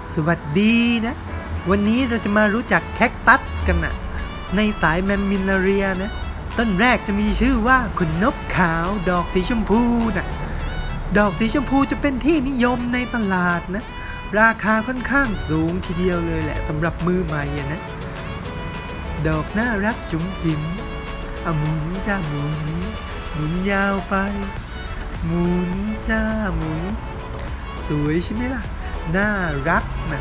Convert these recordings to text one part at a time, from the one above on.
สวัสดีนะวันนี้เราจะมารู้จักแคคตัสกันนะในสายแมมมิลลาเรียนะต้นแรกจะมีชื่อว่าขนนกขาวดอกสีชมพูนะดอกสีชมพูจะเป็นที่นิยมในตลาดนะราคาค่อนข้างสูงทีเดียวเลยแหละสำหรับมือใหม่นะดอกน่ารักจุ๋มจิ๋มหมุนจ้าหมุนยาวไปหมุนจ้าหมุนสวยใช่ไหมล่ะน่ารักนะ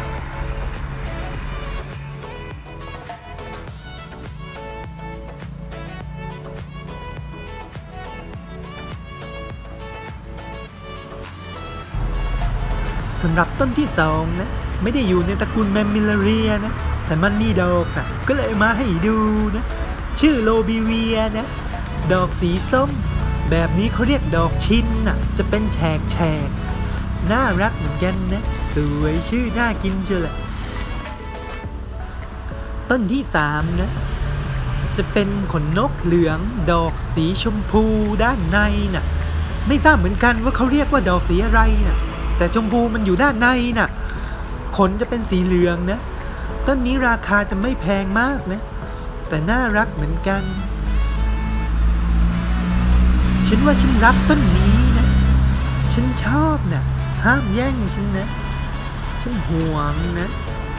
สำหรับต้นที่สองนะไม่ได้อยู่ในตระกูลแมมมิลลาเรียนะแต่มันมีดอกนะก็เลยมาให้ดูนะชื่อโลบิเวียนะดอกสีส้มแบบนี้เขาเรียกดอกชินนะจะเป็นแฉกน่ารักเหมือนกันนะสวยชื่อน่ากินเชียวแหละต้นที่สามนะจะเป็นขนนกเหลืองดอกสีชมพูด้านในน่ะไม่ทราบเหมือนกันว่าเขาเรียกว่าดอกสีอะไรน่ะแต่ชมพูมันอยู่ด้านในน่ะขนจะเป็นสีเหลืองนะต้นนี้ราคาจะไม่แพงมากนะแต่น่ารักเหมือนกันฉันว่าฉันรักต้นนี้นะฉันชอบนะห้ามแย่งฉันนะฉันห่วงนะ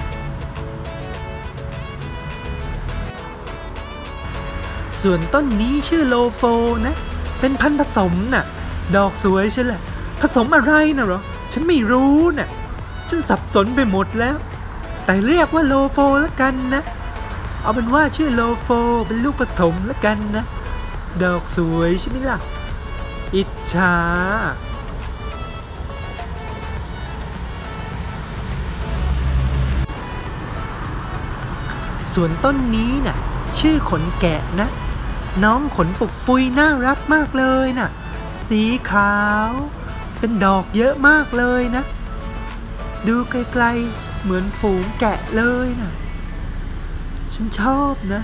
ส่วนต้นนี้ชื่อโลโฟนะเป็นพันธุ์ผสมน่ะดอกสวยใช่แหละผสมอะไรนะหรอฉันไม่รู้น่ะฉันสับสนไปหมดแล้วแต่เรียกว่าโลโฟแล้วกันนะเอาเป็นว่าชื่อโลโฟเป็นลูกผสมแล้วกันนะดอกสวยใช่ไหมล่ะอิจฉาส่วนต้นนี้น่ะชื่อขนแกะนะน้องขนปุกปุยน่ารักมากเลยน่ะสีขาวเป็นดอกเยอะมากเลยนะดูไกลๆเหมือนฝูงแกะเลยน่ะฉันชอบนะ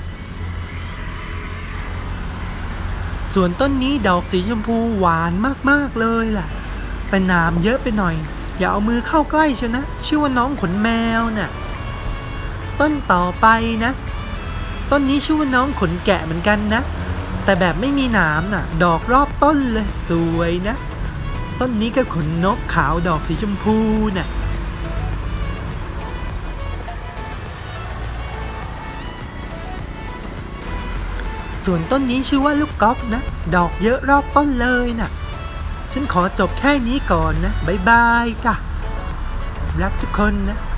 ส่วนต้นนี้ดอกสีชมพูหวานมากๆเลยล่ะแต่หนามเยอะไปหน่อยอย่าเอามือเข้าใกล้เชียวนะชื่อว่าน้องขนแมวน่ะต้นต่อไปนะต้นนี้ชื่อว่าน้องขนแกะเหมือนกันนะแต่แบบไม่มีหนามน่ะดอกรอบต้นเลยสวยนะต้นนี้ก็ขนนกขาวดอกสีชมพูน่ะส่วนต้นนี้ชื่อว่าลูกก๊อฟนะดอกเยอะรอบต้นเลยน่ะฉันขอจบแค่นี้ก่อนนะบ๊ายบายจ้ะรักทุกคนนะ